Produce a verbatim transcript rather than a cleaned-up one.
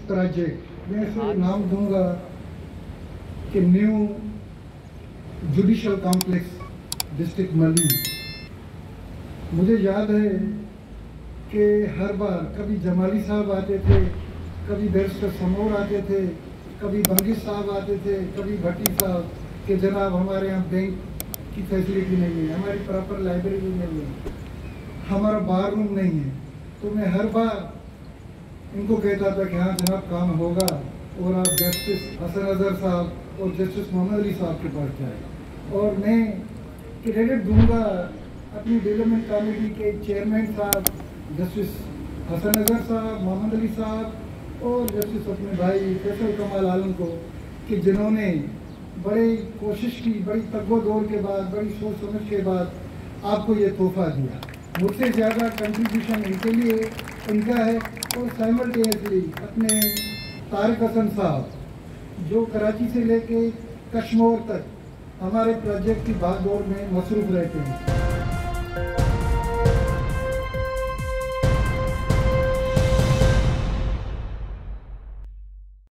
Project मैं इसे नाम दूंगा कि न्यू जुडिशल कॉम्प्लेक्स डिस्ट्रिक्ट मली। मुझे याद है कि हर बार कभी जमाली साहब आते थे, कभी बैरिस्टर समोर आते थे, कभी बंगिश साहब आते थे, कभी भट्टी साहब कि जनाब हमारे यहाँ बैंक की फैसिलिटी नहीं है, हमारी प्रॉपर लाइब्रेरी नहीं है, हमारा बार रूम नहीं है। तो मैं हर बार इनको कहता था कि हाँ जनाब काम होगा और आप जस्टिस हसन अजहर साहब और जस्टिस मोहम्मद अली साहब के पास जाए। और मैं क्रेडिट दूंगा अपनी डेवलपमेंट कमेटी के चेयरमैन साहब जस्टिस हसन अजहर साहब, मोहम्मद अली साहब और जस्टिस अपने भाई फैसल कमाल आलम को कि जिन्होंने बड़ी कोशिश की, बड़ी तगोदौड़ के बाद, बड़ी सोच समझ के बाद आपको ये तोहफा दिया। मुझसे ज़्यादा कंट्रीब्यूशन इनके लिए इनका है। और साइमल्टेनियसली अपने तारिक हसन साहब जो कराची से लेके कश्मीर तक हमारे प्रोजेक्ट की भागदौड़ में मसरूफ़ रहते हैं।